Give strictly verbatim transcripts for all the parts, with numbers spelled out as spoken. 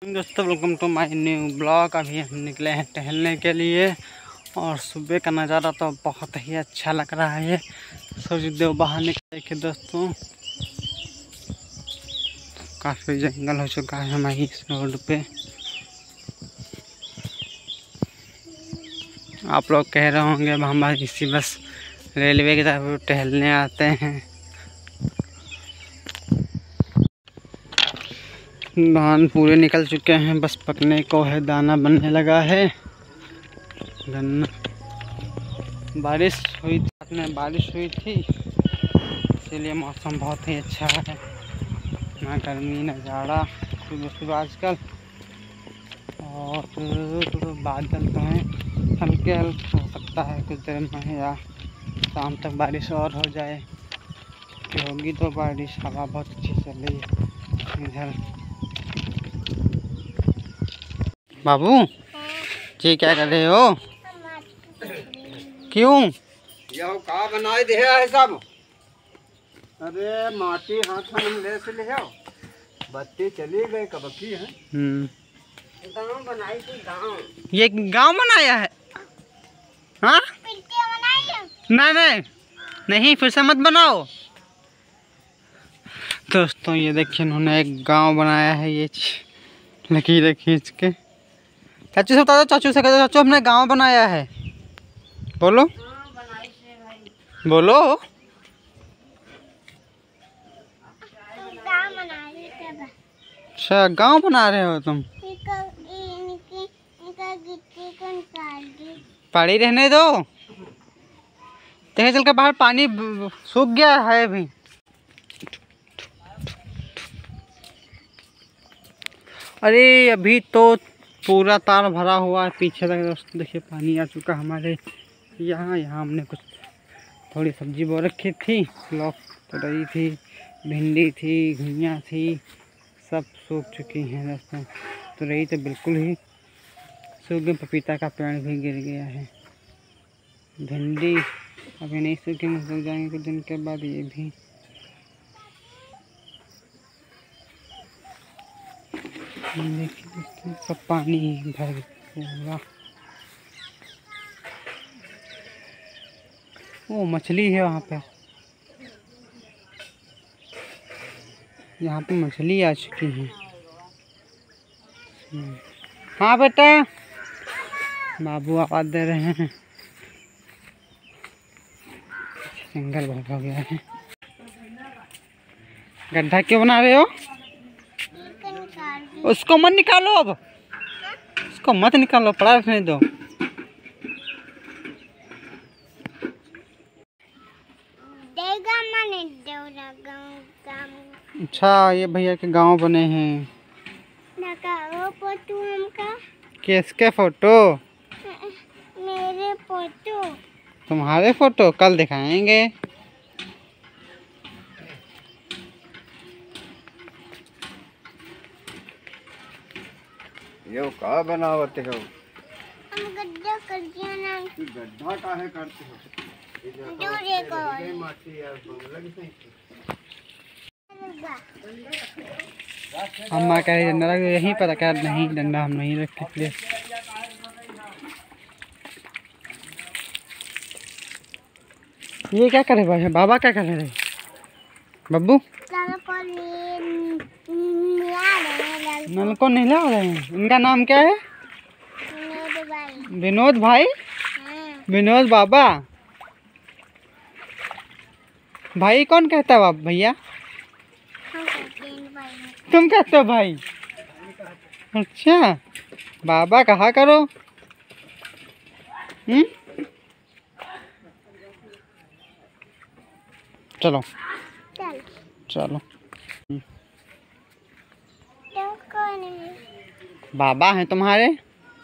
दोस्तों welcome to my new blog. अभी हम निकले हैं टहलने के लिए और सुबह का नज़ारा तो बहुत ही अच्छा लग रहा है। सूर्यदेव बाहर निकले के दोस्तों, काफ़ी जंगल हो चुका है हमारी इस रोड पे। आप लोग कह रहे होंगे अब हमारी इसी बस रेलवे की तरफ टहलने आते हैं। धान पूरे निकल चुके हैं, बस पकने को है, दाना बनने लगा है। गन्ना बारिश हुई थी, रात में बारिश हुई थी, इसीलिए मौसम बहुत ही अच्छा है, ना गर्मी ना जाड़ा सुबह सुबह आजकल। और बादल तो हैं हल्के हल्के, हो सकता है कुछ देर में या शाम तक बारिश और हो जाए। कि होगी तो बारिश, हवा बहुत अच्छी चल रही है इधर। बाबू जी क्या कर रहे हो? क्यों? यह का बनाए दे है सब? अरे माटी हाथ में ले से ले आओ। बत्ती चली गई कब की है? हम्म, गाँव बनाई थी गाँव। ये गांव बनाया है? हाँ नहीं नहीं नहीं, फिर से मत बनाओ। दोस्तों ये देखिए, इन्होंने एक गांव बनाया है, ये लकीरें खींच के। चाचू से बता दो, चाचू से कह दो, चाचू हमने गांव बनाया है। बोलो बोलो। अच्छा गांव बना रहे हो तुम? पड़ी रहने दो, देखे चल के बाहर पानी सूख गया है अभी। अरे अभी तो पूरा तार भरा हुआ है पीछे तक दोस्तों, देखिए पानी आ चुका हमारे यहाँ। यहाँ हमने कुछ थोड़ी सब्जी बो रखी थी, लौक तो रही थी, भिंडी थी, घुइयाँ थी, सब सूख चुकी हैं दोस्तों। तो रही तो बिल्कुल ही सूख गई, पपीता का पेड़ भी गिर गया है। भिंडी अभी नहीं सूखेंगे, सूख जाएंगे कुछ दिन के बाद ये भी। देखिए दोस्तों सब पानी भर पूरा। वो मछली है वहाँ पे, यहाँ पे मछली आ चुकी है। हाँ बेटा, बाबू आवाज दे रहे हैं। जंगल बहुत हो गया है। गड्ढा क्यों बना रहे हो? उसको मत निकालो, अब उसको मत निकालो, पड़ा रखने दो। अच्छा ये भैया के गांव बने हैं। फोटो हमका किसके फोटो? मेरे फोटो। तुम्हारे फोटो कल दिखाएंगे। यो का बनावते हो? हम गड्ढा कर दिया ना। गड्ढा काहे करते हो? जो देखो माटी यार बंगला की सही। अम्मा कह रही डंडा रख, यहीं पर रखा। नहीं डंडा हम नहीं रखे। ये क्या करे भाई? बाबा क्या कर रहे? बब्बू नल को नहीं ला रहे हैं। इनका नाम क्या है? विनोद भाई। हाँ। विनोद बाबा। भाई कौन कहता है? बाप भैया तुम कहते हो भाई? अच्छा बाबा कहा करो। हम्म चलो चल चलो। तो कौन है? बाबा हैं तुम्हारे।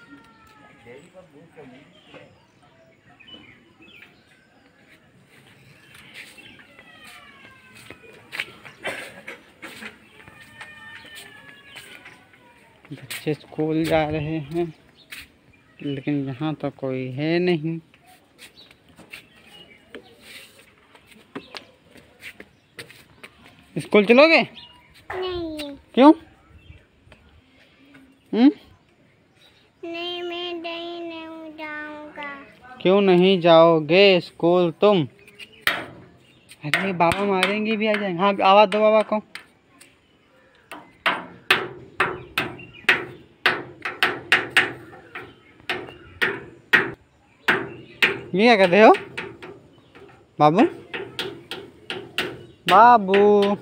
बच्चे स्कूल जा रहे हैं, लेकिन यहाँ तो कोई है नहीं। स्कूल चलोगे? नहीं। क्यों? हम्म? नहीं मैं नहीं नहीं जाऊंगा। क्यों नहीं जाओगे स्कूल तुम? अरे बाबा मारेंगे भी, आ जाएंगे। हाँ आवाज दो बाबा को। ये क्या कर रहे हो बाबू? बाबू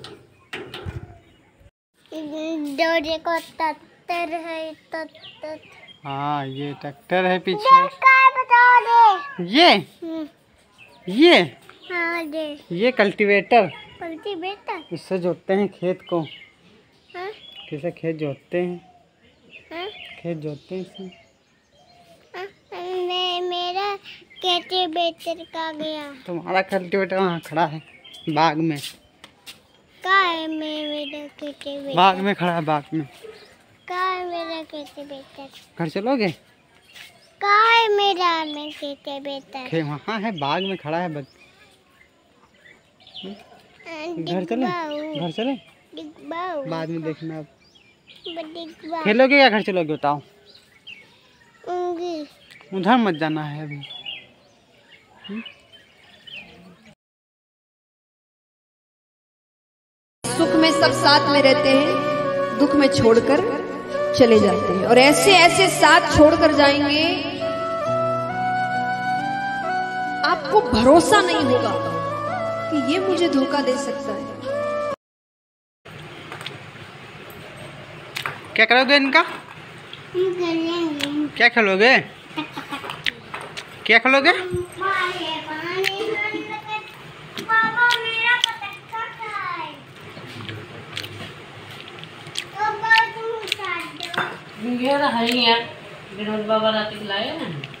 डोरे को तत्तर है तत्तर। हाँ ये ट्रैक्टर है पीछे। क्या बता दे? ये हम्म, ये हाँ दे। ये कल्टीवेटर, पलटी बेटा। इससे जोतते हैं खेत को। हाँ कैसे खेत जोतते हैं? हाँ खेत जोतते हैं इससे। हाँ, मैं मेरा कैसे बेटर का गया? तुम्हारा कल्टीवेटर वहाँ खड़ा है बाग में। का है मैं मेरा कैसे बेटर? बाग में खड़ा है, बाग में। का है मेरा कैसे बेटर? घर चलोगे? का है मेरा मैं कैसे बेटर? खे वहाँ है, बाग में खड़ा है बच। घर चले? घर चले? डिब्बाऊ बाद में देखना अब। डिब्बा खेलोगे या घर चलोगे बताओ? उंगी उधर मत जाना है अभी। सुख में सब साथ में रहते हैं, दुख में छोड़कर चले जाते हैं, और ऐसे ऐसे साथ छोड़कर जाएंगे आपको भरोसा नहीं होगा कि ये मुझे धोखा दे सकता है। क्या करोगे इनका? हम खेलेंगे। क्या खेलोगे? क्या खेलोगे? पानी पानी पापा मेरा पटक्का खाए। पापा तुम साथ दो। ये रहा है यार, विनोद बाबा रात को लाए ना।